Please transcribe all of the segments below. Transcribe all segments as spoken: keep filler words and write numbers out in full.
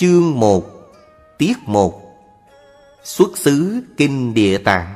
Chương một. Tiết một. Xuất xứ Kinh Địa Tạng.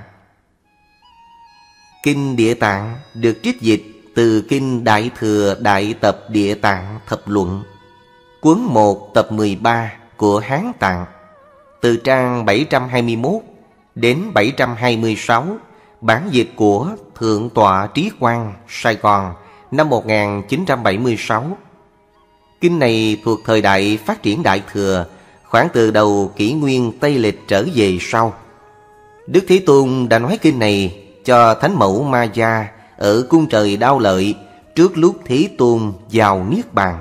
Kinh Địa Tạng được trích dịch từ Kinh Đại Thừa Đại Tập Địa Tạng Thập Luận, cuốn một tập mười ba của Hán Tạng, từ trang bảy trăm hai mươi mốt đến bảy trăm hai mươi sáu, bản dịch của Thượng tọa Trí Quang, Sài Gòn, năm một nghìn chín trăm bảy mươi sáu. Kinh này thuộc thời đại phát triển Đại Thừa, khoảng từ đầu kỷ nguyên Tây Lịch trở về sau. Đức Thế Tôn đã nói kinh này cho Thánh Mẫu Ma Gia ở cung trời Đao Lợi trước lúc Thế Tôn vào Niết Bàn.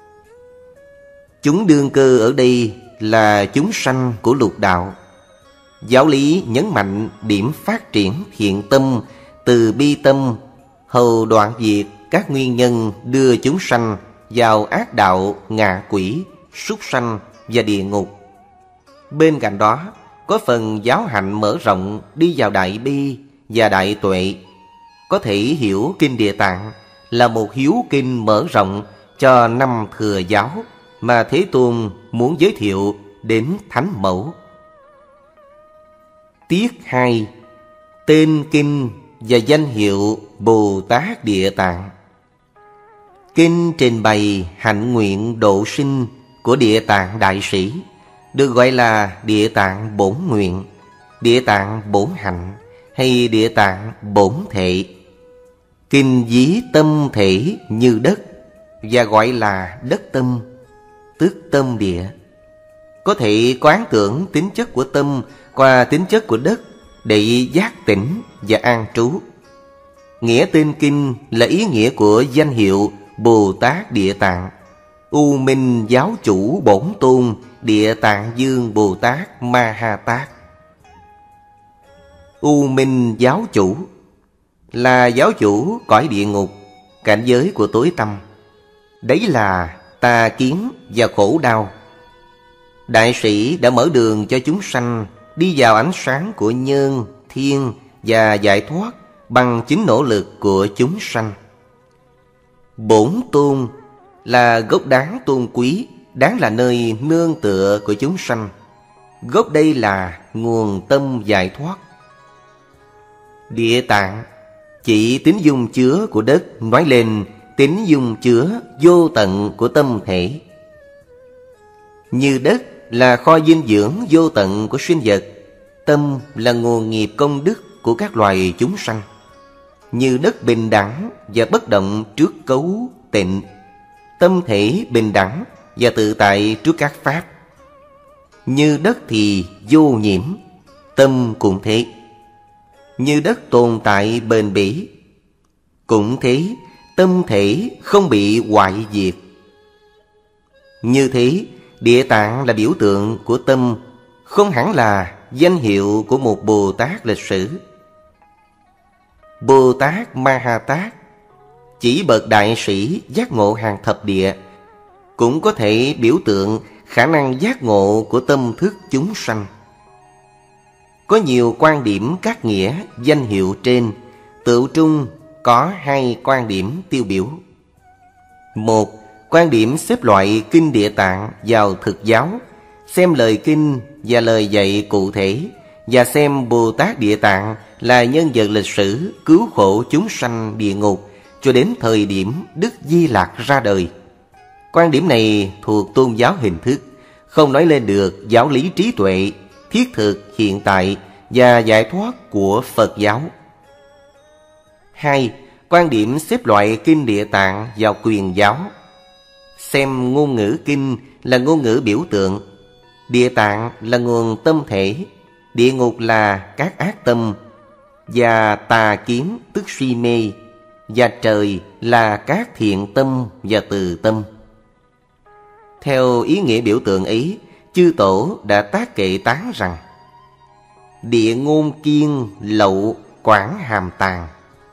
Chúng đương cơ ở đây là chúng sanh của lục đạo. Giáo lý nhấn mạnh điểm phát triển thiện tâm, từ bi tâm, hầu đoạn diệt các nguyên nhân đưa chúng sanh vào ác đạo, ngạ quỷ, súc sanh và địa ngục. Bên cạnh đó, có phần giáo hạnh mở rộng đi vào đại bi và đại tuệ. Có thể hiểu Kinh Địa Tạng là một hiếu kinh mở rộng cho năm thừa giáo mà Thế Tôn muốn giới thiệu đến Thánh Mẫu. Tiết hai. Tên Kinh và danh hiệu Bồ Tát Địa Tạng. Kinh trình bày hạnh nguyện độ sinh của Địa Tạng Đại Sĩ, được gọi là Địa Tạng Bổn Nguyện, Địa Tạng Bổn Hạnh hay Địa Tạng Bổn Thệ. Kinh ví tâm thể như đất và gọi là đất tâm, tức tâm địa. Có thể quán tưởng tính chất của tâm qua tính chất của đất để giác tỉnh và an trú. Nghĩa tên kinh là ý nghĩa của danh hiệu Bồ Tát Địa Tạng. U Minh Giáo Chủ Bổn Tôn Địa Tạng Dương Bồ Tát Ma Ha Tát. U Minh Giáo Chủ là giáo chủ cõi địa ngục, cảnh giới của tối tăm. Đấy là tà kiến và khổ đau. Đại sĩ đã mở đường cho chúng sanh đi vào ánh sáng của nhân, thiên và giải thoát bằng chính nỗ lực của chúng sanh. Bổn Tôn là gốc đáng tôn quý, đáng là nơi nương tựa của chúng sanh. Gốc đây là nguồn tâm giải thoát. Địa tạng chỉ tính dung chứa của đất, nói lên tính dung chứa vô tận của tâm thể. Như đất là kho dinh dưỡng vô tận của sinh vật, tâm là nguồn nghiệp công đức của các loài chúng sanh. Như đất bình đẳng và bất động trước cấu tịnh, tâm thể bình đẳng và tự tại trước các pháp. Như đất thì vô nhiễm, tâm cũng thế. Như đất tồn tại bền bỉ, cũng thế, tâm thể không bị hoại diệt. Như thế, Địa Tạng là biểu tượng của tâm, không hẳn là danh hiệu của một Bồ Tát lịch sử. Bồ Tát Ma Ha Tát chỉ bậc đại sĩ giác ngộ hàng thập địa, cũng có thể biểu tượng khả năng giác ngộ của tâm thức chúng sanh. Có nhiều quan điểm các nghĩa danh hiệu trên, tựu trung có hai quan điểm tiêu biểu. Một, quan điểm xếp loại Kinh Địa Tạng vào thực giáo, xem lời kinh và lời dạy cụ thể, và xem Bồ Tát Địa Tạng là nhân vật lịch sử cứu khổ chúng sanh địa ngục cho đến thời điểm Đức Di Lặc ra đời. Quan điểm này thuộc tôn giáo hình thức, không nói lên được giáo lý trí tuệ, thiết thực hiện tại và giải thoát của Phật giáo. Hai, quan điểm xếp loại Kinh Địa Tạng vào quyền giáo, xem ngôn ngữ kinh là ngôn ngữ biểu tượng, Địa Tạng là nguồn tâm thể, địa ngục là các ác tâm, và tà kiến tức si mê, và trời là các thiện tâm và từ tâm. Theo ý nghĩa biểu tượng ấy, chư tổ đã tác kệ tán rằng: địa ngôn kiên lậu quảng hàm tàng.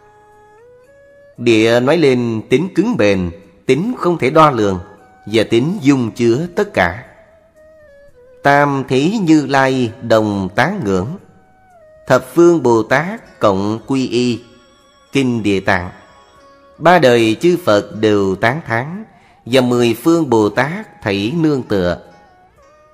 Địa nói lên tính cứng bền, tính không thể đo lường, và tính dung chứa tất cả. Tam Thế Như Lai đồng tán ngưỡng, thập phương Bồ Tát cộng quy y. Kinh Địa Tạng. Ba đời chư Phật đều tán thán, và mười phương Bồ Tát thảy nương tựa.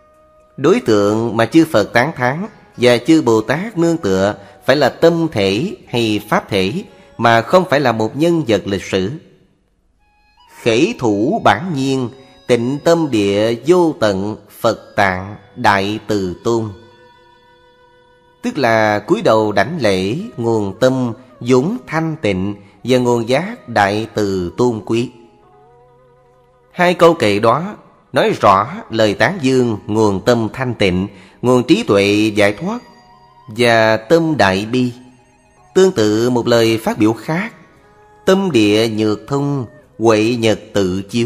Đối tượng mà chư Phật tán thán và chư Bồ Tát nương tựa phải là tâm thể hay pháp thể, mà không phải là một nhân vật lịch sử. Khẩy thủ bản nhiên, tịnh tâm địa vô tận, Phật tạng Đại Từ Tôn. Tức là cúi đầu đảnh lễ nguồn tâm vốn thanh tịnh và nguồn giác Đại Từ tôn quý. Hai câu kệ đó nói rõ lời tán dương nguồn tâm thanh tịnh, nguồn trí tuệ giải thoát và tâm đại bi. Tương tự một lời phát biểu khác: tâm địa nhược thông, huệ nhật tự chiếu.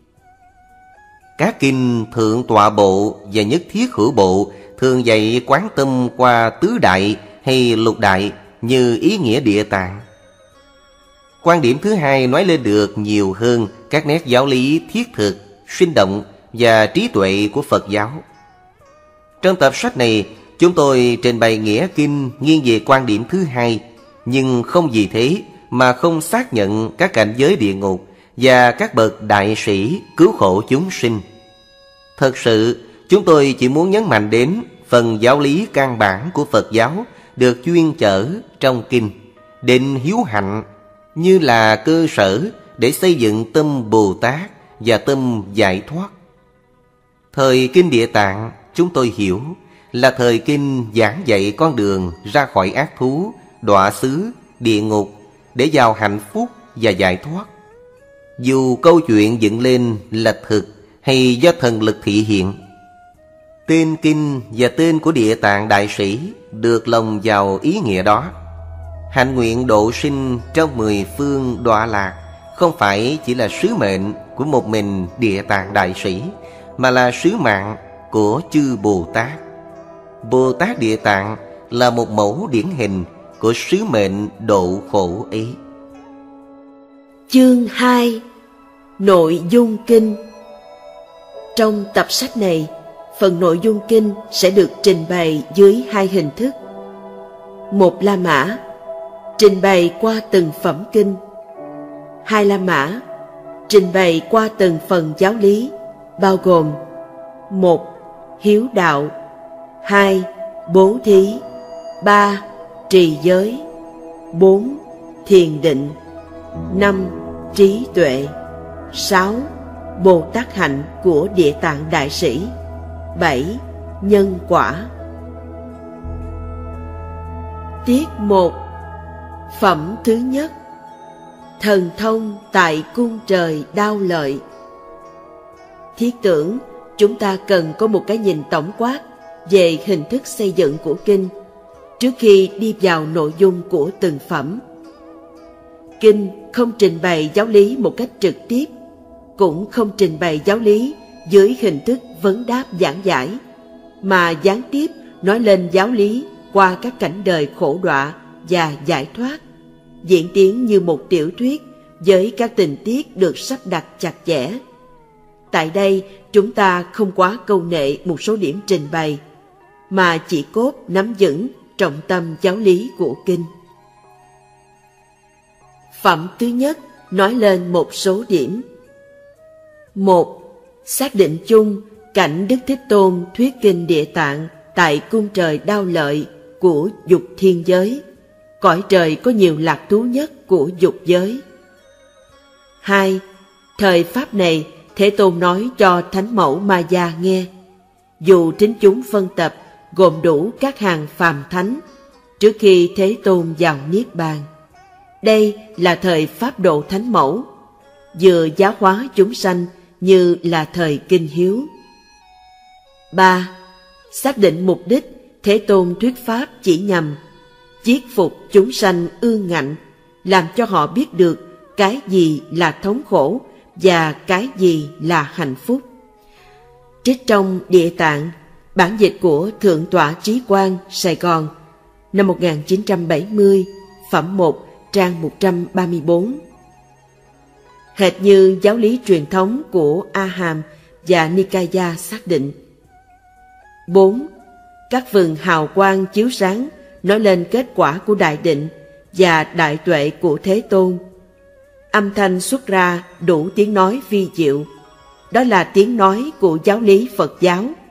Các kinh Thượng Tọa Bộ và Nhất Thiết Hữu Bộ thường dạy quán tâm qua tứ đại hay lục đại như ý nghĩa địa tạng. Quan điểm thứ hai nói lên được nhiều hơn các nét giáo lý thiết thực, sinh động và trí tuệ của Phật giáo. Trong tập sách này, chúng tôi trình bày nghĩa kinh nghiêng về quan điểm thứ hai, nhưng không vì thế mà không xác nhận các cảnh giới địa ngục và các bậc đại sĩ cứu khổ chúng sinh. Thật sự, chúng tôi chỉ muốn nhấn mạnh đến phần giáo lý căn bản của Phật giáo được chuyên chở trong kinh, định hiếu hạnh như là cơ sở để xây dựng tâm Bồ Tát và tâm giải thoát. Thời kinh Địa Tạng chúng tôi hiểu là thời kinh giảng dạy con đường ra khỏi ác thú, đọa xứ, địa ngục để vào hạnh phúc và giải thoát. Dù câu chuyện dựng lên là thực hay do thần lực thị hiện, tên kinh và tên của Địa Tạng Đại Sĩ được lồng vào ý nghĩa đó. Hạnh nguyện độ sinh trong mười phương đọa lạc không phải chỉ là sứ mệnh của một mình Địa Tạng Đại Sĩ, mà là sứ mạng của chư Bồ Tát. Bồ Tát Địa Tạng là một mẫu điển hình của sứ mệnh độ khổ ấy. Chương hai. Nội dung kinh. Trong tập sách này, phần nội dung kinh sẽ được trình bày dưới hai hình thức. Một La Mã, trình bày qua từng phẩm kinh. Hai La Mã, trình bày qua từng phần giáo lý, bao gồm: một. Hiếu đạo. Hai. Bố thí. Ba. Trì giới. Bốn. Thiền định. Năm. Trí tuệ. Sáu. Bồ Tát hạnh của Địa Tạng Đại Sĩ. Bảy. Nhân quả. Tiết một. Phẩm thứ nhất. Thần thông tại cung trời Đao Lợi. Thiết tưởng chúng ta cần có một cái nhìn tổng quát về hình thức xây dựng của kinh trước khi đi vào nội dung của từng phẩm. Kinh không trình bày giáo lý một cách trực tiếp, cũng không trình bày giáo lý dưới hình thức vấn đáp giảng giải, mà gián tiếp nói lên giáo lý qua các cảnh đời khổ đọa và giải thoát, diễn tiến như một tiểu thuyết với các tình tiết được sắp đặt chặt chẽ. Tại đây, chúng ta không quá câu nệ một số điểm trình bày, mà chỉ cốt nắm vững trọng tâm giáo lý của kinh. Phẩm thứ nhất nói lên một số điểm. Một. Xác định chung cảnh Đức Thế Tôn thuyết kinh Địa Tạng tại cung trời Đao Lợi của dục thiên giới, cõi trời có nhiều lạc thú nhất của dục giới. Hai. Thời Pháp này, Thế Tôn nói cho Thánh Mẫu Ma Gia nghe, dù thính chúng phân tập gồm đủ các hàng phàm thánh, trước khi Thế Tôn vào Niết Bàn. Đây là thời Pháp độ Thánh Mẫu, vừa giáo hóa chúng sanh như là thời kinh hiếu. Ba. Xác định mục đích Thế Tôn thuyết Pháp chỉ nhằm chiết phục chúng sanh ương ngạnh, làm cho họ biết được cái gì là thống khổ và cái gì là hạnh phúc. Trích trong Địa Tạng, bản dịch của Thượng tọa Trí Quang, Sài Gòn, năm một nghìn chín trăm bảy mươi, phẩm một, trang một trăm ba mươi bốn. Hệt như giáo lý truyền thống của A Hàm và Nikaya xác định. Bốn. Các vầng hào quang chiếu sáng nói lên kết quả của đại định và đại tuệ của Thế Tôn. Âm thanh xuất ra đủ tiếng nói vi diệu, đó là tiếng nói của giáo lý Phật giáo,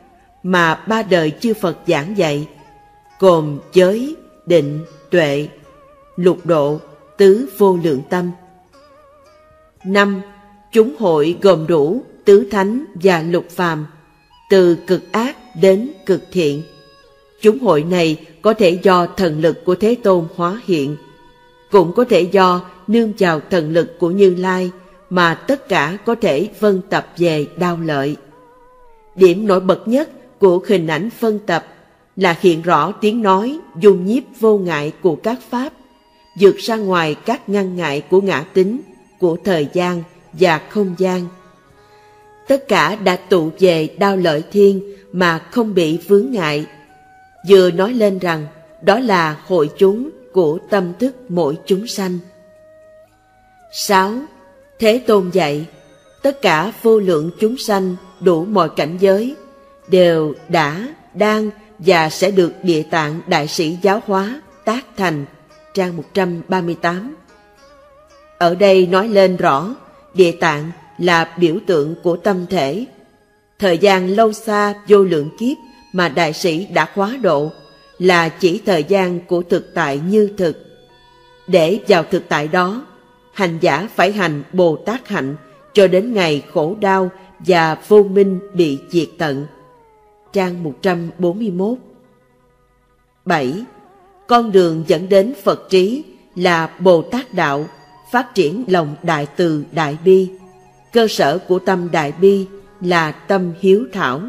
mà ba đời chư Phật giảng dạy, gồm giới, định, tuệ, lục độ, tứ vô lượng tâm. Năm. Chúng hội gồm đủ tứ thánh và lục phàm, từ cực ác đến cực thiện. Chúng hội này có thể do thần lực của Thế Tôn hóa hiện, cũng có thể do nương vào thần lực của Như Lai, mà tất cả có thể vân tập về đao lợi. Điểm nổi bật nhất của hình ảnh phân tập là hiện rõ tiếng nói dung nhiếp vô ngại của các pháp, vượt ra ngoài các ngăn ngại của ngã tính, của thời gian và không gian. Tất cả đã tụ về đao lợi thiên mà không bị vướng ngại. Vừa nói lên rằng đó là hội chúng của tâm thức mỗi chúng sanh. Sáu. Thế Tôn dạy, tất cả vô lượng chúng sanh đủ mọi cảnh giới đều đã, đang và sẽ được Địa Tạng Đại Sĩ giáo hóa, tác thành, trang một trăm ba mươi tám. Ở đây nói lên rõ, Địa Tạng là biểu tượng của tâm thể. Thời gian lâu xa vô lượng kiếp mà Đại Sĩ đã khóa độ là chỉ thời gian của thực tại như thực. Để vào thực tại đó, hành giả phải hành Bồ Tát hạnh cho đến ngày khổ đau và vô minh bị diệt tận. Trang một trăm bốn mươi mốt. Bảy. Con đường dẫn đến Phật trí là Bồ Tát đạo, phát triển lòng đại từ đại bi. Cơ sở của tâm đại bi là tâm hiếu thảo.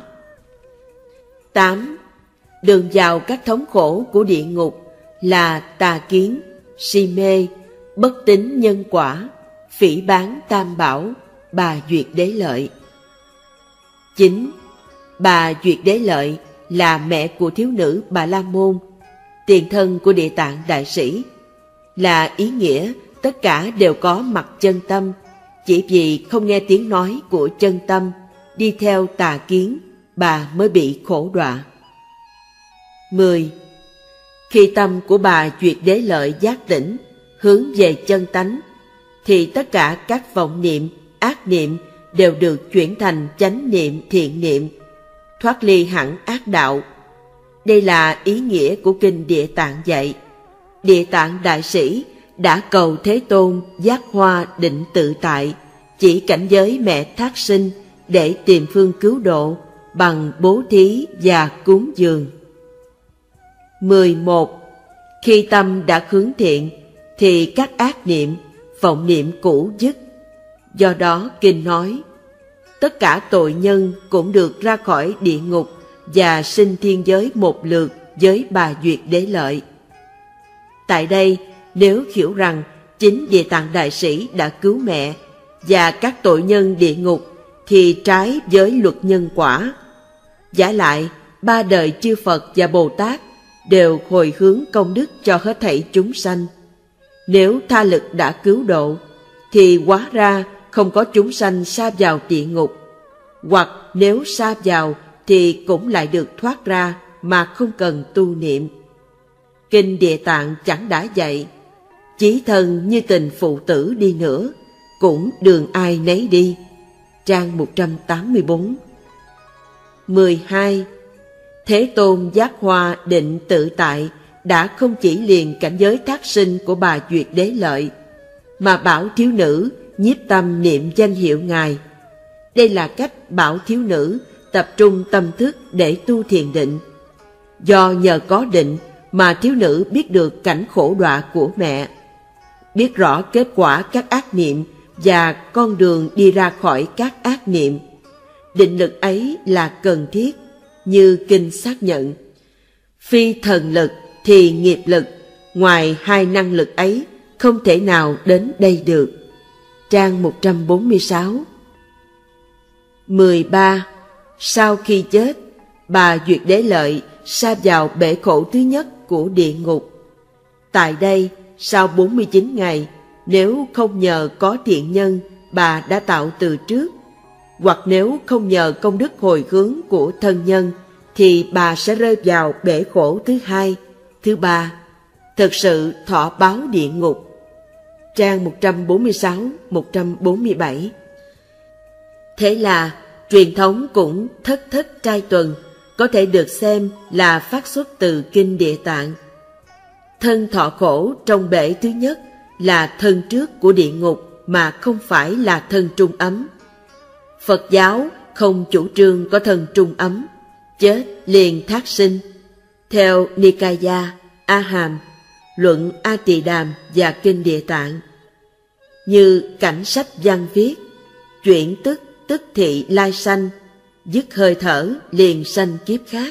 Tám. Đường vào các thống khổ của địa ngục là tà kiến, si mê, bất tín nhân quả, phỉ báng tam bảo, bà duyệt đế lợi. Chín. Bà duyệt đế lợi là mẹ của thiếu nữ Bà La Môn, tiền thân của Địa Tạng Đại Sĩ, là ý nghĩa tất cả đều có mặt chân tâm, chỉ vì không nghe tiếng nói của chân tâm, đi theo tà kiến, bà mới bị khổ đọa. Mười. Khi tâm của bà duyệt đế lợi giác tỉnh, hướng về chân tánh, thì tất cả các vọng niệm, ác niệm đều được chuyển thành chánh niệm, thiện niệm, thoát ly hẳn ác đạo. Đây là ý nghĩa của kinh Địa Tạng dạy. Địa Tạng Đại Sĩ đã cầu Thế Tôn giác hoa định tự tại, chỉ cảnh giới mẹ thác sinh để tìm phương cứu độ bằng bố thí và cúng dường. Mười một. Khi tâm đã hướng thiện, thì các ác niệm, vọng niệm cũ dứt. Do đó kinh nói, tất cả tội nhân cũng được ra khỏi địa ngục và sinh thiên giới một lượt với bà duyệt đế lợi. Tại đây, nếu hiểu rằng chính Địa Tạng Đại Sĩ đã cứu mẹ và các tội nhân địa ngục thì trái với luật nhân quả. Vả lại, ba đời chư Phật và Bồ Tát đều hồi hướng công đức cho hết thảy chúng sanh. Nếu tha lực đã cứu độ, thì hóa ra không có chúng sanh sa vào địa ngục, hoặc nếu sa vào thì cũng lại được thoát ra mà không cần tu niệm. Kinh Địa Tạng chẳng đã dạy, chí thân như tình phụ tử đi nữa, cũng đường ai nấy đi. Trang một trăm tám mươi bốn. Mười hai. Thế Tôn giác hoa định tự tại đã không chỉ liền cảnh giới thác sinh của bà duyệt đế lợi, mà bảo thiếu nữ nhiếp tâm niệm danh hiệu Ngài. Đây là cách bảo thiếu nữ tập trung tâm thức để tu thiền định. Do nhờ có định mà thiếu nữ biết được cảnh khổ đọa của mẹ, biết rõ kết quả các ác niệm và con đường đi ra khỏi các ác niệm. Định lực ấy là cần thiết, như kinh xác nhận. Phi thần lực thì nghiệp lực, ngoài hai năng lực ấy không thể nào đến đây được. Trang một trăm bốn mươi sáu. Mười ba. Sau khi chết, bà duyệt đế lợi sa vào bể khổ thứ nhất của địa ngục. Tại đây, sau bốn mươi chín ngày, nếu không nhờ có thiện nhân bà đã tạo từ trước, hoặc nếu không nhờ công đức hồi hướng của thân nhân, thì bà sẽ rơi vào bể khổ thứ hai, thứ ba, thực sự thọ báo địa ngục. Trang một trăm bốn mươi sáu, một trăm bốn mươi bảy. Thế là truyền thống cũng thất thất trai tuần, có thể được xem là phát xuất từ Kinh Địa Tạng. Thân thọ khổ trong bể thứ nhất là thân trước của địa ngục mà không phải là thân trung ấm. Phật giáo không chủ trương có thân trung ấm, chết liền thác sinh. Theo Nikaya, A Hàm, Luận A Tỳ Đàm và Kinh Địa Tạng. Như cảnh sách văn viết, chuyển tức tức thị lai sanh, dứt hơi thở liền sanh kiếp khác.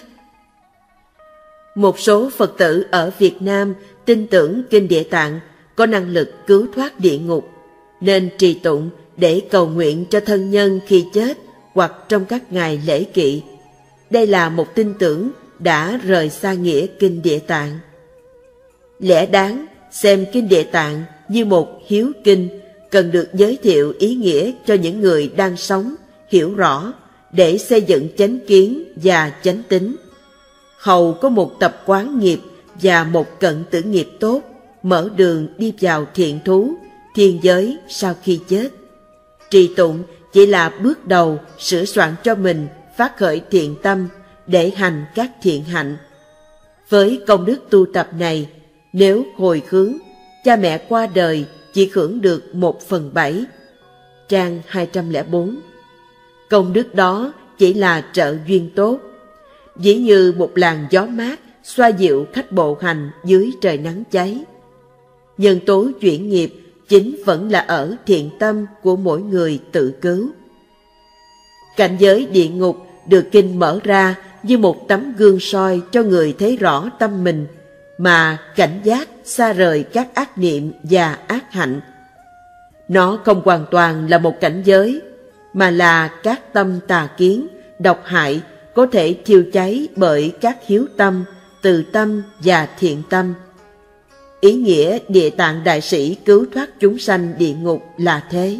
Một số Phật tử ở Việt Nam tin tưởng Kinh Địa Tạng có năng lực cứu thoát địa ngục, nên trì tụng để cầu nguyện cho thân nhân khi chết hoặc trong các ngày lễ kỵ. Đây là một tin tưởng đã rời xa nghĩa Kinh Địa Tạng. Lẽ đáng xem Kinh Địa Tạng như một hiếu kinh, cần được giới thiệu ý nghĩa cho những người đang sống, hiểu rõ, để xây dựng chánh kiến và chánh tín. Hầu có một tập quán nghiệp và một cận tử nghiệp tốt, mở đường đi vào thiện thú, thiên giới sau khi chết. Trì tụng chỉ là bước đầu sửa soạn cho mình phát khởi thiện tâm để hành các thiện hạnh. Với công đức tu tập này, nếu hồi hướng, cha mẹ qua đời chỉ hưởng được một phần bảy. Trang hai trăm lẻ bốn. Công đức đó chỉ là trợ duyên tốt, ví như một làn gió mát xoa dịu khách bộ hành dưới trời nắng cháy. Nhân tố chuyển nghiệp chính vẫn là ở thiện tâm của mỗi người tự cứu. Cảnh giới địa ngục được Kinh mở ra như một tấm gương soi cho người thấy rõ tâm mình, mà cảnh giác xa rời các ác niệm và ác hạnh. Nó không hoàn toàn là một cảnh giới, mà là các tâm tà kiến, độc hại có thể thiêu cháy bởi các hiếu tâm, từ tâm và thiện tâm. Ý nghĩa Địa Tạng Đại Sĩ cứu thoát chúng sanh địa ngục là thế.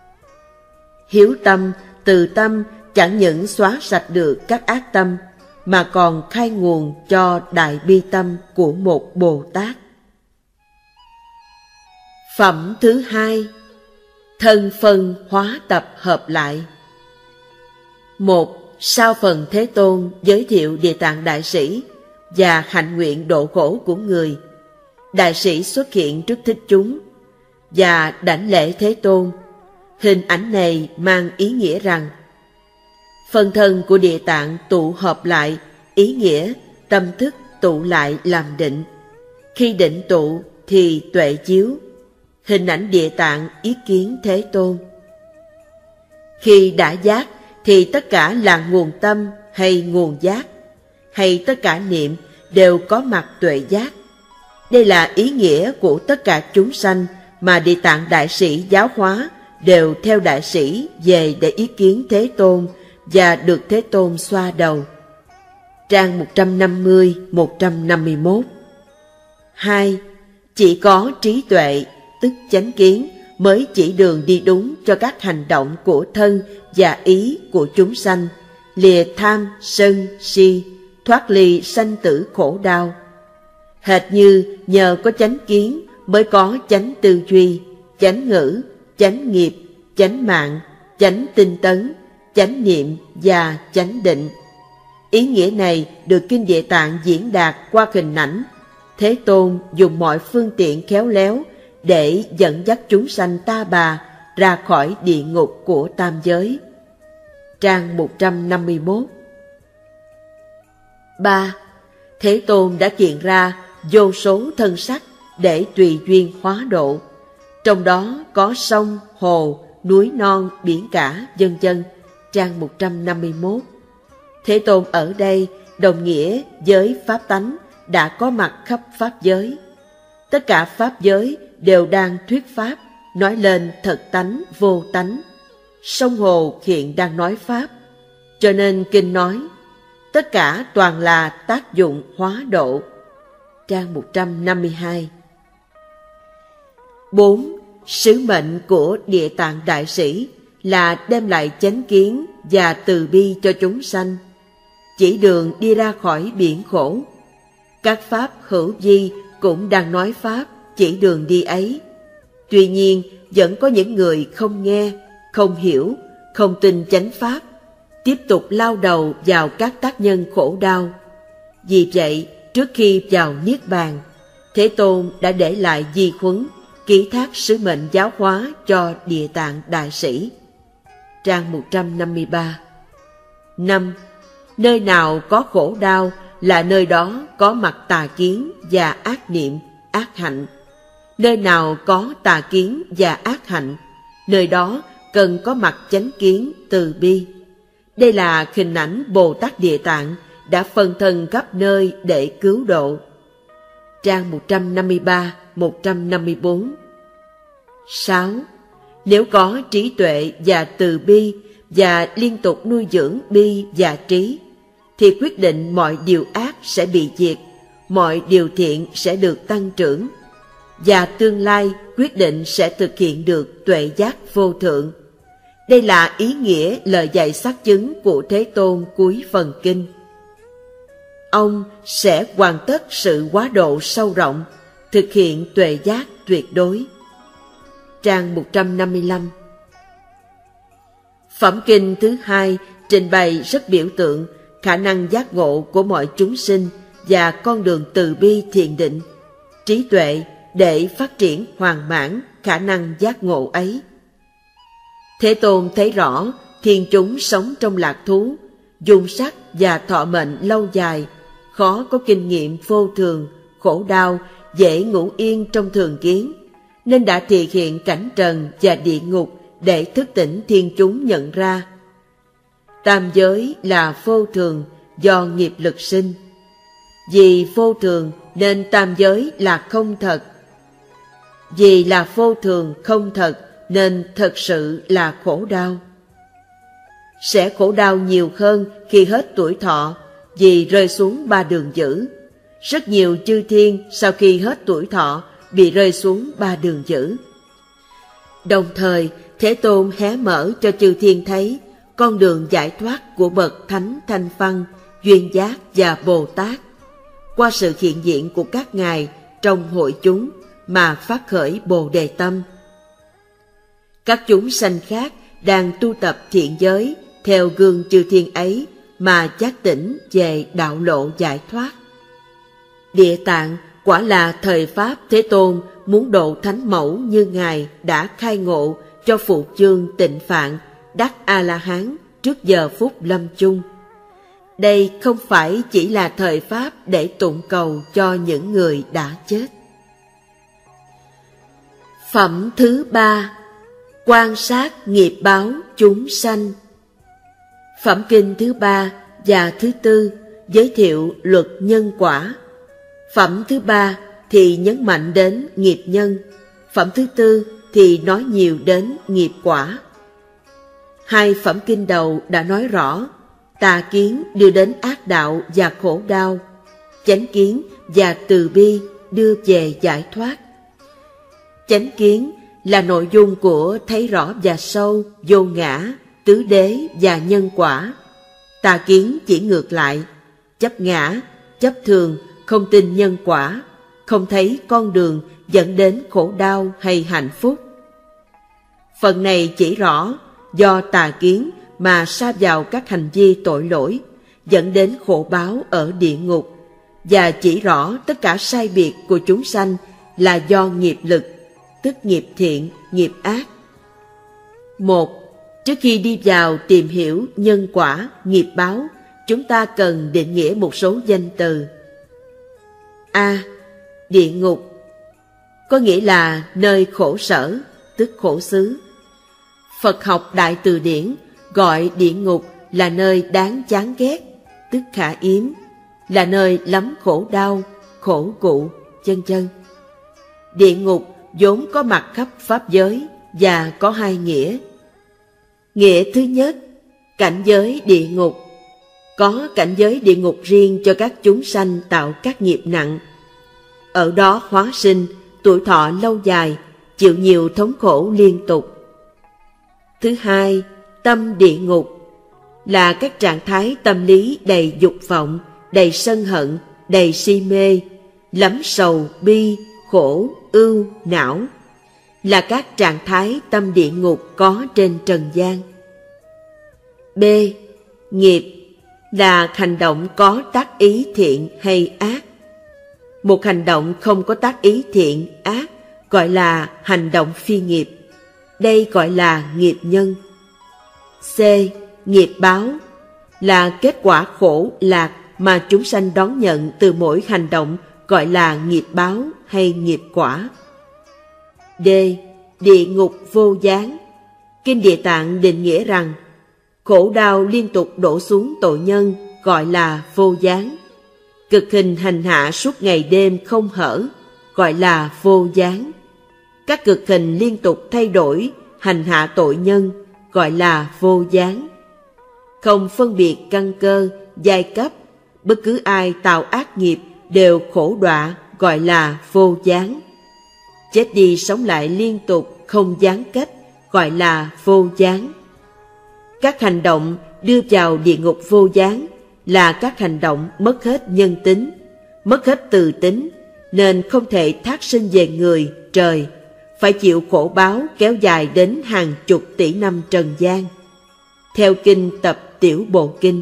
Hiếu tâm, từ tâm chẳng những xóa sạch được các ác tâm, mà còn khai nguồn cho đại bi tâm của một Bồ Tát. Phẩm thứ hai, thân phân hóa tập hợp lại. Một. Sau phần Thế Tôn giới thiệu Địa Tạng Đại Sĩ và hạnh nguyện độ khổ của người, Đại Sĩ xuất hiện trước thích chúng và đảnh lễ Thế Tôn. Hình ảnh này mang ý nghĩa rằng phần thân của Địa Tạng tụ hợp lại, ý nghĩa tâm thức tụ lại làm định. Khi định tụ thì tuệ chiếu. Hình ảnh Địa Tạng ý kiến Thế Tôn. Khi đã giác thì tất cả là nguồn tâm hay nguồn giác, hay tất cả niệm đều có mặt tuệ giác. Đây là ý nghĩa của tất cả chúng sanh mà Địa Tạng Đại Sĩ giáo hóa đều theo Đại Sĩ về để ý kiến Thế Tôn và được Thế Tôn xoa đầu. Trang một trăm năm mươi đến một trăm năm mươi mốt. Hai. Chỉ có trí tuệ, tức chánh kiến, mới chỉ đường đi đúng cho các hành động của thân và ý của chúng sanh, lìa tham, sân, si, thoát ly sanh tử khổ đau. Hệt như nhờ có chánh kiến mới có chánh tư duy, chánh ngữ, chánh nghiệp, chánh mạng, chánh tinh tấn, chánh niệm và chánh định. Ý nghĩa này được Kinh Địa Tạng diễn đạt qua hình ảnh. Thế Tôn dùng mọi phương tiện khéo léo để dẫn dắt chúng sanh ta bà ra khỏi địa ngục của tam giới. Trang một trăm năm mươi mốt. Ba. Thế Tôn đã hiện ra vô số thân sắc để tùy duyên hóa độ, trong đó có sông, hồ, núi non, biển cả, vân vân. Trang một trăm năm mươi mốt. Thế Tôn ở đây đồng nghĩa với pháp tánh đã có mặt khắp pháp giới. Tất cả pháp giới đều đang thuyết pháp, nói lên thật tánh vô tánh. Sông hồ hiện đang nói pháp, cho nên Kinh nói tất cả toàn là tác dụng hóa độ. Trang một trăm năm mươi hai. Bốn. Sứ mệnh của Địa Tạng Đại Sĩ là đem lại chánh kiến và từ bi cho chúng sanh, chỉ đường đi ra khỏi biển khổ. Các pháp hữu vi cũng đang nói pháp, chỉ đường đi ấy. Tuy nhiên, vẫn có những người không nghe, không hiểu, không tin chánh pháp. tiếp tục lao đầu vào các tác nhân khổ đau. Vì vậy, trước khi vào Niết Bàn, Thế Tôn đã để lại di huấn, ký thác sứ mệnh giáo hóa cho Địa Tạng Đại Sĩ. Trang một trăm năm mươi ba. năm. Nơi nào có khổ đau là nơi đó có mặt tà kiến và ác niệm, ác hạnh. Nơi nào có tà kiến và ác hạnh, nơi đó cần có mặt chánh kiến, từ bi. Đây là hình ảnh Bồ Tát Địa Tạng đã phân thân khắp nơi để cứu độ. Trang một trăm năm mươi ba, một trăm năm mươi bốn. sáu. Nếu có trí tuệ và từ bi và liên tục nuôi dưỡng bi và trí, thì quyết định mọi điều ác sẽ bị diệt, mọi điều thiện sẽ được tăng trưởng, và tương lai quyết định sẽ thực hiện được tuệ giác vô thượng. Đây là ý nghĩa lời dạy xác chứng của Thế Tôn cuối phần kinh. Ông sẽ hoàn tất sự quá độ sâu rộng, thực hiện tuệ giác tuyệt đối. Trang một trăm năm mươi lăm. Phẩm kinh thứ hai trình bày rất biểu tượng khả năng giác ngộ của mọi chúng sinh và con đường từ bi thiền định, trí tuệ để phát triển hoàn mãn khả năng giác ngộ ấy. Thế Tôn thấy rõ thiên chúng sống trong lạc thú, dung sắc và thọ mệnh lâu dài, khó có kinh nghiệm vô thường, khổ đau, dễ ngủ yên trong thường kiến, nên đã thị hiện cảnh trần và địa ngục để thức tỉnh thiên chúng nhận ra. Tam giới là vô thường do nghiệp lực sinh. Vì vô thường nên tam giới là không thật. Vì là vô thường không thật nên thật sự là khổ đau. Sẽ khổ đau nhiều hơn khi hết tuổi thọ vì rơi xuống ba đường dữ. Rất nhiều chư thiên sau khi hết tuổi thọ bị rơi xuống ba đường dữ. Đồng thời, Thế Tôn hé mở cho chư thiên thấy con đường giải thoát của bậc Thánh Thanh Văn, Duyên Giác và Bồ Tát, qua sự hiện diện của các ngài trong hội chúng mà phát khởi Bồ Đề Tâm. Các chúng sanh khác đang tu tập thiện giới theo gương chư thiên ấy mà giác tỉnh về đạo lộ giải thoát. Địa Tạng quả là thời Pháp Thế Tôn muốn độ thánh mẫu như ngài đã khai ngộ cho phụ chương Tịnh Phạn đắc A-la-hán trước giờ phút lâm chung. Đây không phải chỉ là thời Pháp để tụng cầu cho những người đã chết. Phẩm thứ ba, quan sát nghiệp báo chúng sanh. Phẩm kinh thứ ba và thứ tư giới thiệu luật nhân quả. Phẩm thứ ba thì nhấn mạnh đến nghiệp nhân, phẩm thứ tư thì nói nhiều đến nghiệp quả. Hai phẩm kinh đầu đã nói rõ tà kiến đưa đến ác đạo và khổ đau, chánh kiến và từ bi đưa về giải thoát. Chánh kiến là nội dung của thấy rõ và sâu, vô ngã, tứ đế và nhân quả. Tà kiến chỉ ngược lại, chấp ngã, chấp thường, không tin nhân quả, không thấy con đường dẫn đến khổ đau hay hạnh phúc. Phần này chỉ rõ do tà kiến mà sa vào các hành vi tội lỗi, dẫn đến khổ báo ở địa ngục, và chỉ rõ tất cả sai biệt của chúng sanh là do nghiệp lực, tức nghiệp thiện, nghiệp ác. Một, trước khi đi vào tìm hiểu nhân quả, nghiệp báo, chúng ta cần định nghĩa một số danh từ. A. Địa ngục có nghĩa là nơi khổ sở, tức khổ xứ. Phật học Đại Từ Điển gọi địa ngục là nơi đáng chán ghét, tức khả yếm, là nơi lắm khổ đau, khổ cụ, vân vân. Địa ngục vốn có mặt khắp pháp giới và có hai nghĩa. Nghĩa thứ nhất, cảnh giới địa ngục. Có cảnh giới địa ngục riêng cho các chúng sanh tạo các nghiệp nặng. Ở đó hóa sinh, tuổi thọ lâu dài, chịu nhiều thống khổ liên tục. Thứ hai, tâm địa ngục là các trạng thái tâm lý đầy dục vọng, đầy sân hận, đầy si mê, lắm sầu, bi, khổ, ưu, não, là các trạng thái tâm địa ngục có trên trần gian. B. Nghiệp là hành động có tác ý thiện hay ác. Một hành động không có tác ý thiện, ác gọi là hành động phi nghiệp. Đây gọi là nghiệp nhân. C. Nghiệp báo là kết quả khổ lạc mà chúng sanh đón nhận từ mỗi hành động, gọi là nghiệp báo hay nghiệp quả. D. Địa ngục vô gián. Kinh Địa Tạng định nghĩa rằng khổ đau liên tục đổ xuống tội nhân gọi là vô gián. Cực hình hành hạ suốt ngày đêm không hở gọi là vô gián. Các cực hình liên tục thay đổi hành hạ tội nhân gọi là vô gián. Không phân biệt căn cơ, giai cấp, bất cứ ai tạo ác nghiệp đều khổ đọa gọi là vô gián. Chết đi sống lại liên tục không gián cách gọi là vô gián. Các hành động đưa vào địa ngục vô gián là các hành động mất hết nhân tính, mất hết từ tính, nên không thể thác sinh về người, trời, phải chịu khổ báo kéo dài đến hàng chục tỷ năm trần gian. Theo kinh tập Tiểu Bộ Kinh.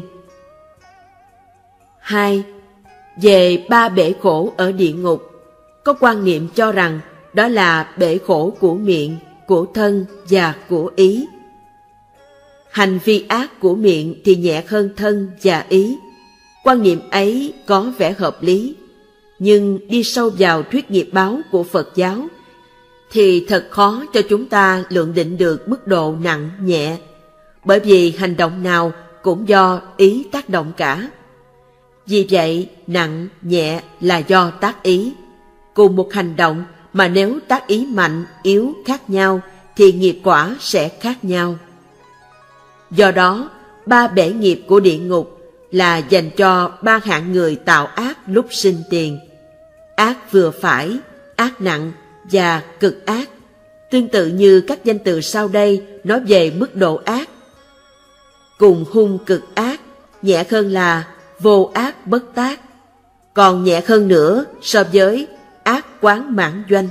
Hai. Về ba bể khổ ở địa ngục, có quan niệm cho rằng đó là bể khổ của miệng, của thân và của ý. Hành vi ác của miệng thì nhẹ hơn thân và ý. Quan niệm ấy có vẻ hợp lý, nhưng đi sâu vào thuyết nghiệp báo của Phật giáo thì thật khó cho chúng ta lượng định được mức độ nặng nhẹ, bởi vì hành động nào cũng do ý tác động cả. Vì vậy, nặng nhẹ là do tác ý. Cùng một hành động mà nếu tác ý mạnh, yếu khác nhau thì nghiệp quả sẽ khác nhau. Do đó, ba bể nghiệp của địa ngục là dành cho ba hạng người tạo ác lúc sinh tiền: ác vừa phải, ác nặng và cực ác. Tương tự như các danh từ sau đây nói về mức độ ác. Cùng hung cực ác, nhẹ hơn là vô ác bất tác, còn nhẹ hơn nữa so với ác quán mãn doanh.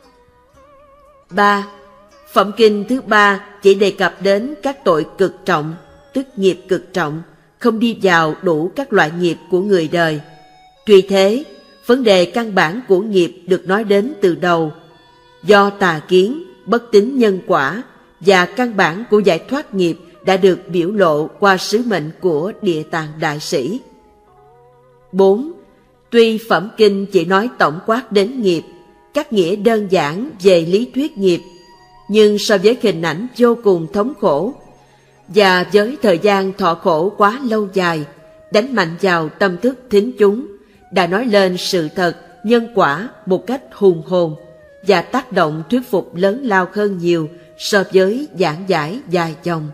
Ba. Phẩm kinh thứ ba chỉ đề cập đến các tội cực trọng, tức nghiệp cực trọng, không đi vào đủ các loại nghiệp của người đời. Tuy thế, vấn đề căn bản của nghiệp được nói đến từ đầu, do tà kiến, bất tín nhân quả và căn bản của giải thoát nghiệp đã được biểu lộ qua sứ mệnh của Địa Tạng Đại Sĩ. Bốn. Tuy phẩm kinh chỉ nói tổng quát đến nghiệp, các nghĩa đơn giản về lý thuyết nghiệp, nhưng so với hình ảnh vô cùng thống khổ và với thời gian thọ khổ quá lâu dài, đánh mạnh vào tâm thức thính chúng, đã nói lên sự thật, nhân quả một cách hùng hồn và tác động thuyết phục lớn lao hơn nhiều so với giảng giải dài dòng.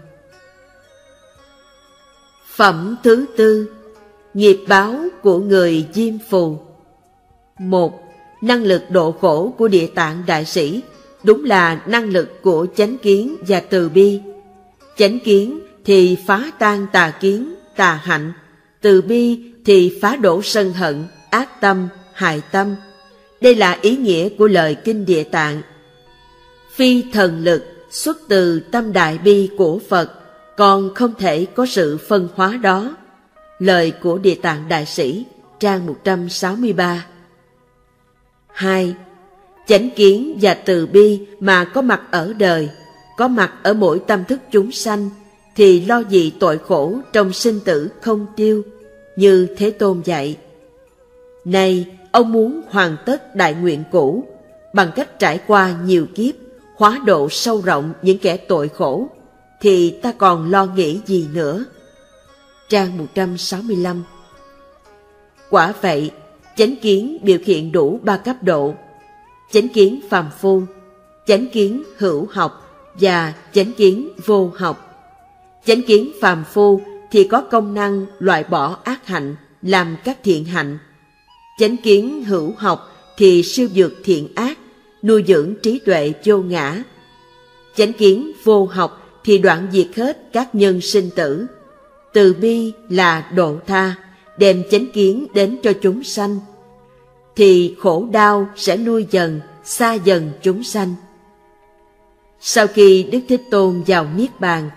Phẩm thứ tư. Nghiệp báo của người Diêm Phù. Một. Năng lực độ khổ của Địa Tạng Đại Sĩ đúng là năng lực của chánh kiến và từ bi. Chánh kiến thì phá tan tà kiến, tà hạnh; từ bi thì phá đổ sân hận, ác tâm, hại tâm. Đây là ý nghĩa của lời kinh Địa Tạng. Phi thần lực xuất từ tâm đại bi của Phật, còn không thể có sự phân hóa đó. Lời của Địa Tạng Đại Sĩ, trang một trăm sáu mươi ba. Hai. Chánh kiến và từ bi mà có mặt ở đời, có mặt ở mỗi tâm thức chúng sanh, thì lo gì tội khổ trong sinh tử không tiêu, như Thế Tôn dạy. Nay, ông muốn hoàn tất đại nguyện cũ, bằng cách trải qua nhiều kiếp, hóa độ sâu rộng những kẻ tội khổ, thì ta còn lo nghĩ gì nữa? Trang một trăm sáu mươi lăm. Quả vậy, chánh kiến biểu hiện đủ ba cấp độ: chánh kiến phàm phu, chánh kiến hữu học và chánh kiến vô học. Chánh kiến phàm phu thì có công năng loại bỏ ác hạnh, làm các thiện hạnh. Chánh kiến hữu học thì siêu vượt thiện ác, nuôi dưỡng trí tuệ vô ngã. Chánh kiến vô học thì đoạn diệt hết các nhân sinh tử. Từ bi là độ tha, đem chánh kiến đến cho chúng sanh, thì khổ đau sẽ nuôi dần, xa dần chúng sanh. Sau khi Đức Thế Tôn vào Niết Bàn,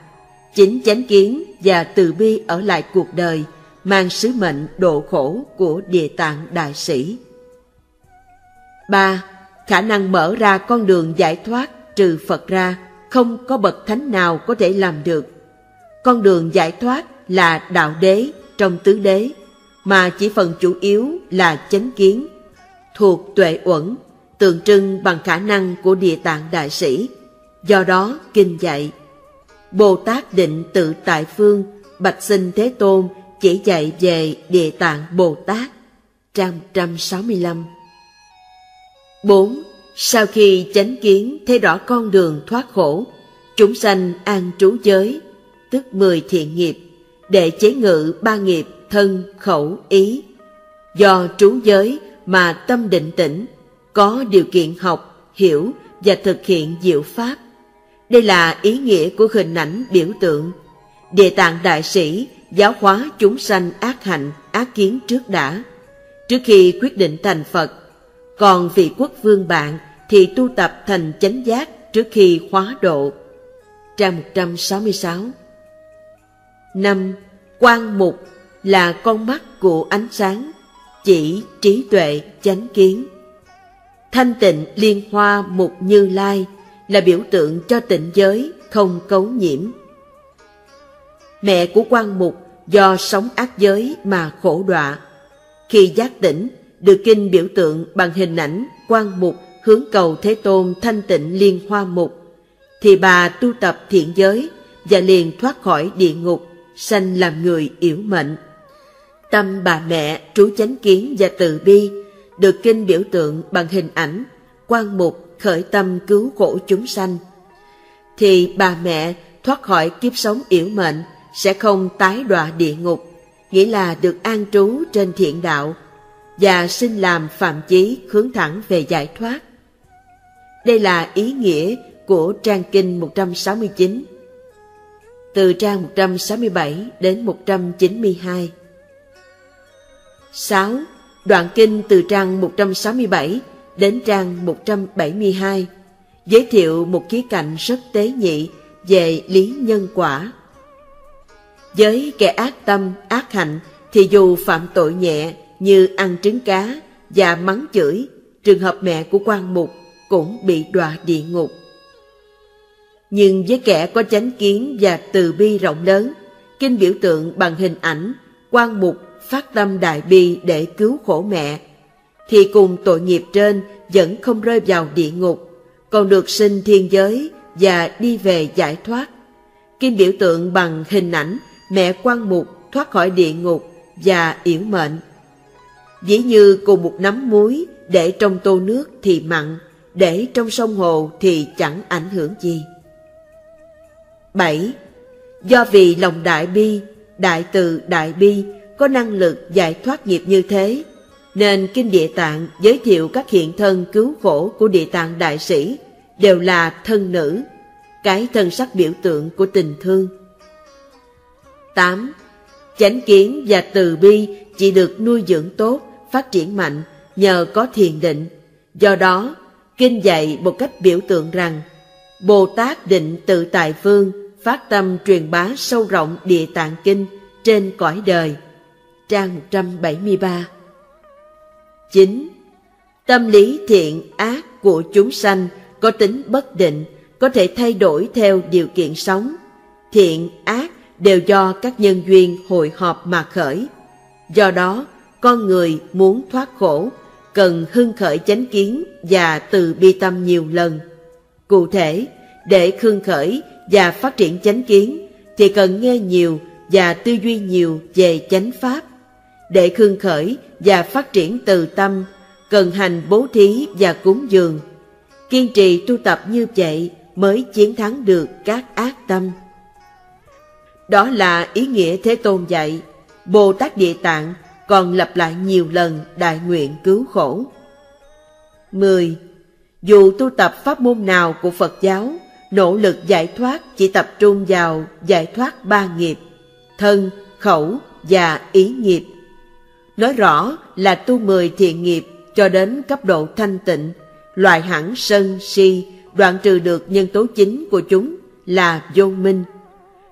Chính chánh kiến và từ bi ở lại cuộc đời, mang sứ mệnh độ khổ của Địa Tạng Đại Sĩ. Ba. Khả năng mở ra con đường giải thoát trừ Phật ra, không có bậc thánh nào có thể làm được. Con đường giải thoát là đạo đế trong tứ đế, mà chỉ phần chủ yếu là chánh kiến, thuộc tuệ uẩn, tượng trưng bằng khả năng của Địa Tạng Đại Sĩ. Do đó, kinh dạy: Bồ Tát định tự tại phương, bạch xin Thế Tôn chỉ dạy về Địa Tạng Bồ Tát. Trang một trăm sáu mươi lăm. Bốn. Sau khi chánh kiến thấy rõ con đường thoát khổ, chúng sanh an trú giới, tức mười thiện nghiệp, để chế ngự ba nghiệp thân, khẩu, ý. Do trú giới mà tâm định tĩnh, có điều kiện học, hiểu và thực hiện diệu pháp. Đây là ý nghĩa của hình ảnh biểu tượng. Địa Tạng Đại Sĩ giáo hóa chúng sanh ác hạnh, ác kiến trước đã, trước khi quyết định thành Phật. Còn vị quốc vương bạn thì tu tập thành chánh giác trước khi hóa độ. Trang một trăm sáu mươi sáu. Năm. Quang mục là con mắt của ánh sáng, chỉ trí tuệ chánh kiến. Thanh tịnh liên hoa mục Như Lai là biểu tượng cho tịnh giới không cấu nhiễm. Mẹ của Quang Mục do sống ác giới mà khổ đọa. Khi giác tỉnh, được kinh biểu tượng bằng hình ảnh Quang Mục hướng cầu Thế Tôn thanh tịnh liên hoa mục, thì bà tu tập thiện giới và liền thoát khỏi địa ngục, sanh làm người yểu mệnh. Tâm bà mẹ trú chánh kiến và từ bi, được kinh biểu tượng bằng hình ảnh Quang Mục khởi tâm cứu khổ chúng sanh, thì bà mẹ thoát khỏi kiếp sống yểu mệnh, sẽ không tái đọa địa ngục, nghĩa là được an trú trên thiện đạo và sinh làm phạm chí hướng thẳng về giải thoát. Đây là ý nghĩa của trang kinh một trăm sáu mươi chín. Từ trang một trăm sáu mươi bảy đến một trăm chín mươi hai. Sáu. Đoạn kinh từ trang một trăm sáu mươi bảy đến trang một trăm bảy mươi hai giới thiệu một khía cạnh rất tế nhị về lý nhân quả. Với kẻ ác tâm, ác hạnh thì dù phạm tội nhẹ như ăn trứng cá và mắng chửi, trường hợp mẹ của Quang Mục cũng bị đọa địa ngục. Nhưng với kẻ có chánh kiến và từ bi rộng lớn, kinh biểu tượng bằng hình ảnh Quang Mục phát tâm đại bi để cứu khổ mẹ, thì cùng tội nghiệp trên vẫn không rơi vào địa ngục, còn được sinh thiên giới và đi về giải thoát. Kinh biểu tượng bằng hình ảnh mẹ Quang Mục thoát khỏi địa ngục và yểu mệnh. Ví như cùng một nắm muối để trong tô nước thì mặn, để trong sông hồ thì chẳng ảnh hưởng gì. Bảy. Do vì lòng đại bi, đại từ đại bi có năng lực giải thoát nghiệp như thế, nên Kinh Địa Tạng giới thiệu các hiện thân cứu khổ của Địa Tạng Đại Sĩ đều là thân nữ, cái thân sắc biểu tượng của tình thương. Tám. Chánh kiến và từ bi chỉ được nuôi dưỡng tốt, phát triển mạnh nhờ có thiền định. Do đó, Kinh dạy một cách biểu tượng rằng Bồ Tát định tự tại phương, phát tâm truyền bá sâu rộng Địa Tạng Kinh trên cõi đời. Trang một trăm bảy mươi ba. Chín. Tâm lý thiện ác của chúng sanh có tính bất định, có thể thay đổi theo điều kiện sống. Thiện ác đều do các nhân duyên hội họp mà khởi. Do đó, con người muốn thoát khổ cần hưng khởi chánh kiến và từ bi tâm nhiều lần. Cụ thể, để hưng khởi và phát triển chánh kiến thì cần nghe nhiều và tư duy nhiều về chánh pháp. Để hưng khởi và phát triển từ tâm, cần hành bố thí và cúng dường. Kiên trì tu tập như vậy mới chiến thắng được các ác tâm. Đó là ý nghĩa Thế Tôn dạy. Bồ Tát Địa Tạng còn lặp lại nhiều lần đại nguyện cứu khổ. Mười. Dù tu tập pháp môn nào của Phật giáo, nỗ lực giải thoát chỉ tập trung vào giải thoát ba nghiệp, thân, khẩu và ý nghiệp. Nói rõ là tu mười thiện nghiệp cho đến cấp độ thanh tịnh, loại hẳn sân si, đoạn trừ được nhân tố chính của chúng là vô minh.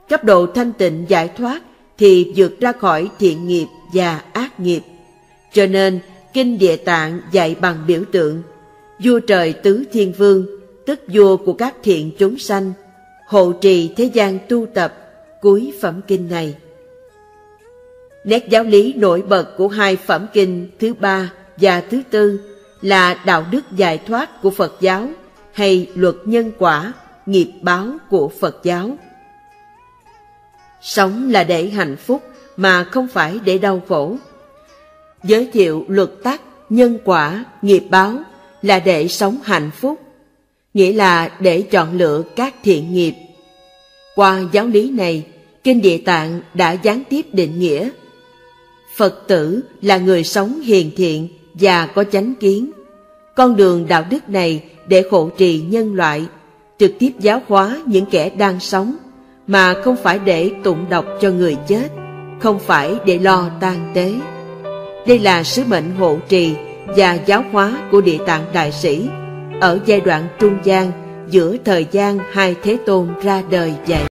Cấp độ thanh tịnh giải thoát thì vượt ra khỏi thiện nghiệp và ác nghiệp. Cho nên, Kinh Địa Tạng dạy bằng biểu tượng. Vua trời Tứ Thiên Vương, tức vua của các thiện chúng sanh, hộ trì thế gian tu tập cuối phẩm kinh này. Nét giáo lý nổi bật của hai phẩm kinh thứ ba và thứ tư là đạo đức giải thoát của Phật giáo hay luật nhân quả, nghiệp báo của Phật giáo. Sống là để hạnh phúc mà không phải để đau khổ. Giới thiệu luật tắc, nhân quả, nghiệp báo là để sống hạnh phúc, nghĩa là để chọn lựa các thiện nghiệp. Qua giáo lý này, Kinh Địa Tạng đã gián tiếp định nghĩa Phật tử là người sống hiền thiện và có chánh kiến. Con đường đạo đức này để hộ trì nhân loại, trực tiếp giáo hóa những kẻ đang sống, mà không phải để tụng đọc cho người chết, không phải để lo tang tế. Đây là sứ mệnh hộ trì và giáo hóa của Địa Tạng Đại Sĩ ở giai đoạn trung gian giữa thời gian hai Thế Tôn ra đời vậy.